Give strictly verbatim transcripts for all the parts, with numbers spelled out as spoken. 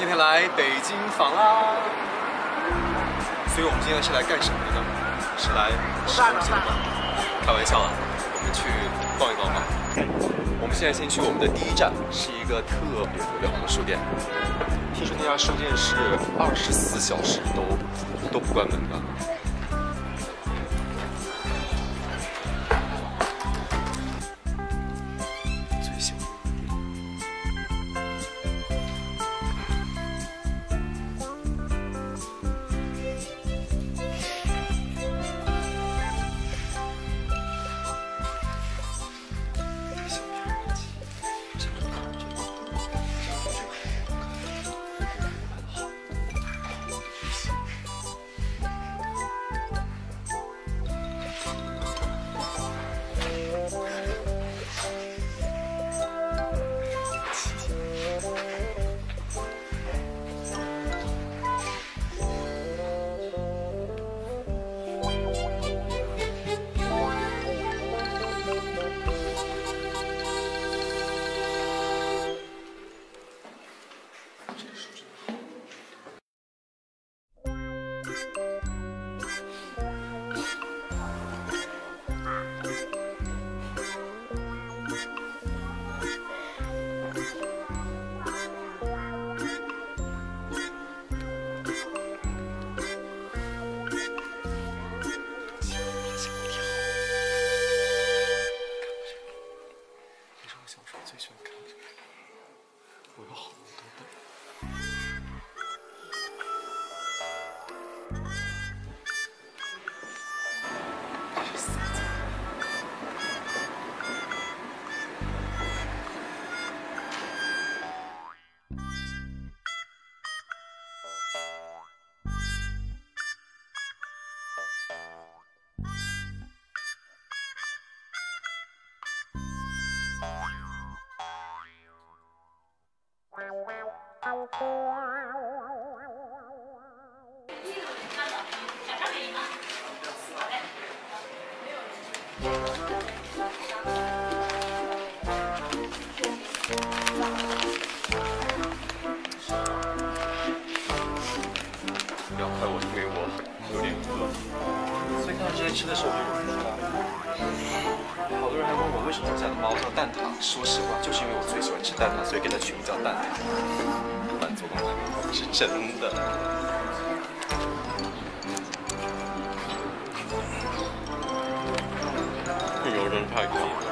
天天来北京访啦。所以我们今天是来干什么的呢？是来吃东西的吗？开玩笑啊，我们去逛一逛吧。我们现在先去我们的第一站，是一个特别特别好的书店。听说那家书店是二十四小时都都不关门的。 不要怪我，因为我有点饿。所以看到这些吃的时候就忍不住了。好多人还问我为什么我家的猫叫蛋挞，说实话，就是因为我最喜欢吃蛋挞，所以给它取名叫蛋挞。不敢做梦，是真的。油真太高了。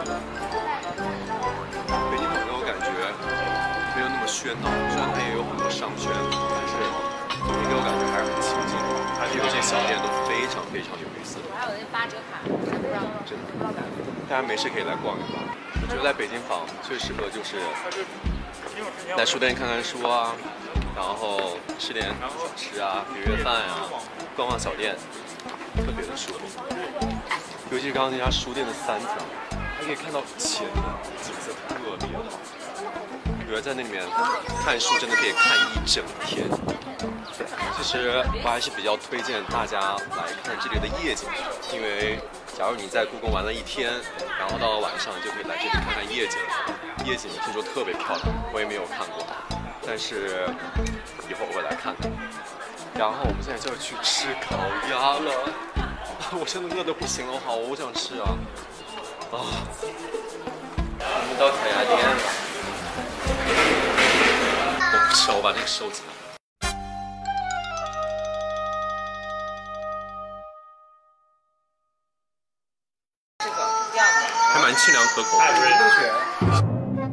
北京给我感觉没有那么喧闹，虽然它也有很多商圈，但是总体给我感觉还是很清静。而且有些小店都非常非常有意思。 还有那八折卡，还不让。 真的，大家没事可以来逛一逛。我觉得在北京坊最适合就是来书店看看书啊，然后吃点小吃啊、约约饭啊，逛逛小店，特别的舒服。尤其是刚刚那家书店的三层，还可以看到前面景色特别好。我觉得在那里面看书真的可以看一整天。其实我还是比较推荐大家来看这里的夜景，因为假如你在故宫玩了一天，然后到了晚上就可以来这里看看夜景。夜景听说特别漂亮，我也没有看过，但是以后我会来看看。然后我们现在就要去吃烤鸭了。我真的饿得不行了，我好想吃啊！啊！我们到烤鸭店了。我不吃了，我把这个收起来。 这个第二个还蛮清凉可口的。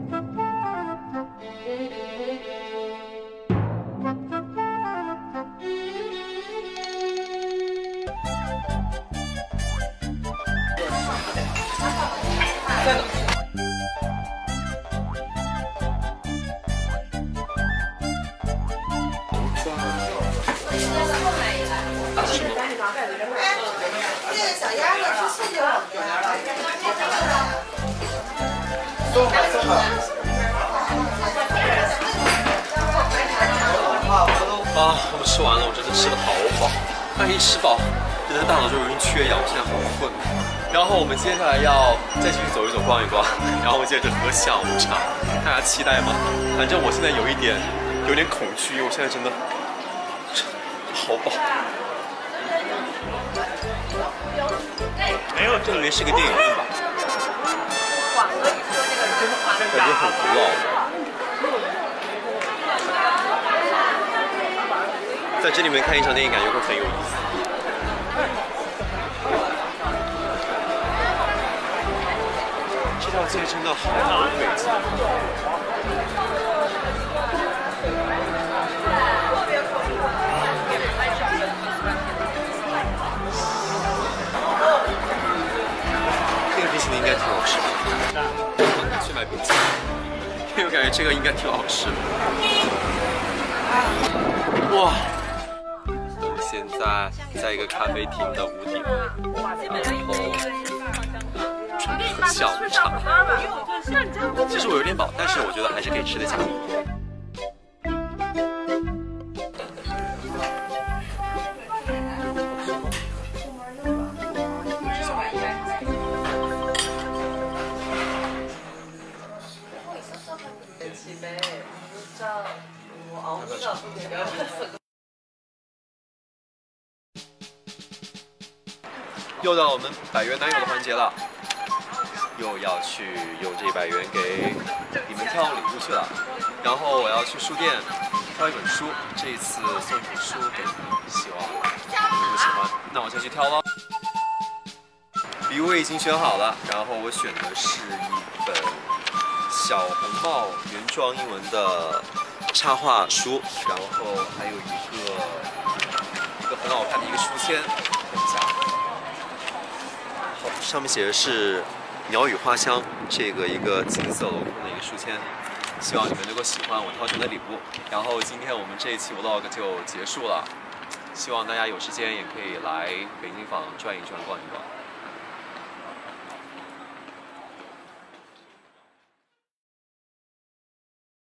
在哪？ 这个小鸭子是四九五的。 送吧送吧。 啊，我们吃完了，我真的吃的好饱。但一吃饱，人的大脑就容易缺氧，我现在好困。然后我们接下来要再继续走一走、逛一逛，然后接着喝下午茶。大家期待吗？反正我现在有一点有点恐惧，因为我现在真的好饱。没有，这里面是个电影院吧？感觉很古老。在这里面看一场电影，感觉会很有意思。这条街真的好美景。这个冰淇淋应该挺好吃的，去买冰淇淋，因为我感觉这个应该挺好吃的。哇！我们现在在一个咖啡厅的屋顶，然后准备喝下午茶。其实我有点饱，但是我觉得还是可以吃得下。又到我们百元男友的环节了，又要去用这一百元给你们挑礼物去了。然后我要去书店挑一本书，这一次送一本书给你们，希望你们喜欢。那我先去挑喽。礼物已经选好了，然后我选的是一本小红帽原装英文的插画书，然后还有一个一个很好看的一个书签，看一下。上面写的是鸟语花香，这个一个金色镂空的一个书签，希望你们能够喜欢我挑选的礼物。然后今天我们这一期 vlog 就结束了，希望大家有时间也可以来北京坊转一转、逛一逛。